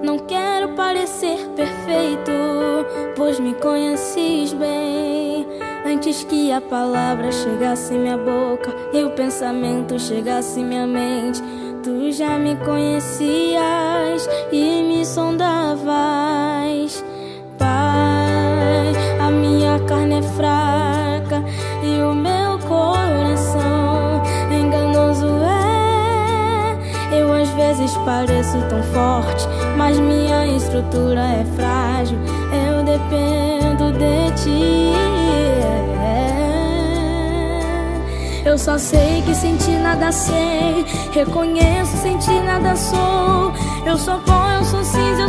Não quero parecer perfeito, pois me conheces bem. Antes que a palavra chegasse em minha boca e o pensamento chegasse em minha mente, tu já me conhecias e me sondavas. Pai, a minha carne é fraca e o meu coração enganoso é. Eu às vezes pareço tão forte, mas minha estrutura é frágil. Eu dependo de ti. Eu só sei que sem ti nada sei, reconheço, sem ti nada sou. Eu sou pó, eu sou cinza,